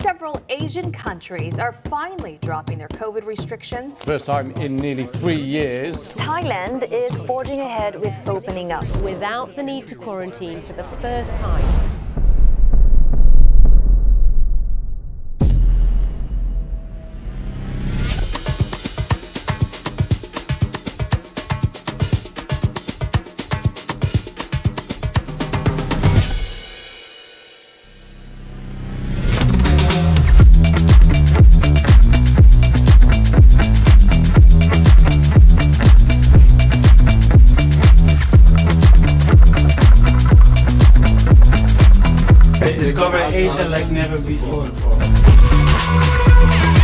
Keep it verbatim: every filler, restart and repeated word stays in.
Several Asian countries are finally dropping their COVID restrictions. First time in nearly three years. Thailand is forging ahead with opening up without the need to quarantine for the first time. Discover Asia like never before.